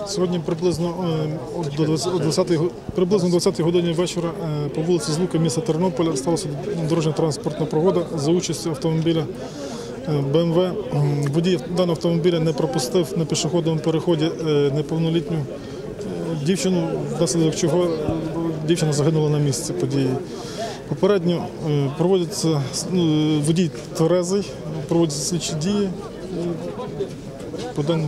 Сьогодні приблизно о 20-й годині вечора по вулиці Злуки міста Тернополя сталася дорожньо-транспортна пригода за участю автомобіля БМВ. Водій даного автомобіля не пропустив на пішохідному переході неповнолітню дівчину, внаслідок чого дівчина загинула на місці події. Попередньо проводяться водій тверезий, проводяться слідчі дії. По даному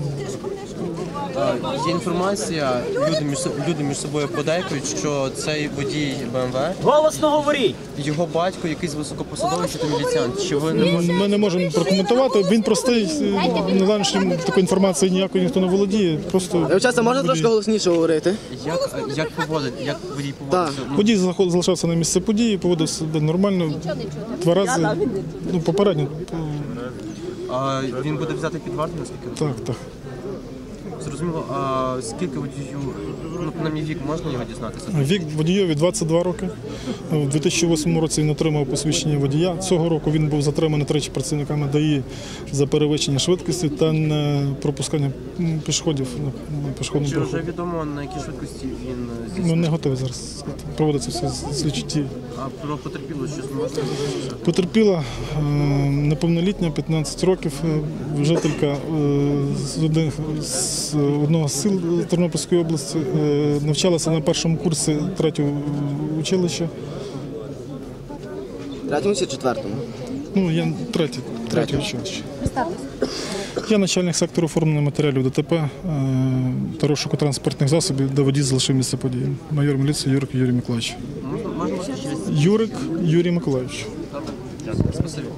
Є інформація, люди між собою подейкують, що цей водій БМВ, голосно говоріть! його батько якийсь високопосадовий чи то міліціант. Чи ви не можете? ми не можемо прокоментувати. Він простий, на даний такої інформації ніякої ніхто не володіє. Просто Часто можна трошки голосніше говорити? Як водій поводиться? водій залишався на місці події, поводив себе нормально, тверезий, попередньо. А він буде взяти під варту, наскільки? Так. Зрозуміло, а скільки водію, принаймні вік можна його дізнатися? Вік водійові 22 роки. У 2008 році він отримав посвідчення водія. Цього року він був затриманий тричі працівниками ДАІ за перевищення швидкості та пропускання пішоходів на пішохідному Чи переході. вже відомо, на якій швидкості він здійснив? Не готові зараз. Проводяться всі слідчі дії. А про потерпілу щось можна? Потерпіла неповнолітня, 15 років, жителька з одного з сіл Тернопільської області, навчалася на першому курсі 3-го училища. Третьому чи четвертому? Я третє училище. Я начальник сектору оформлення матеріалів ДТП та розшуку транспортних засобів, де водій залишив місце події. Майор міліції Юрик Юрій Миколаївич. Можна вас через... Юрик Юрій Миколаївич. Дякую. Спасибі.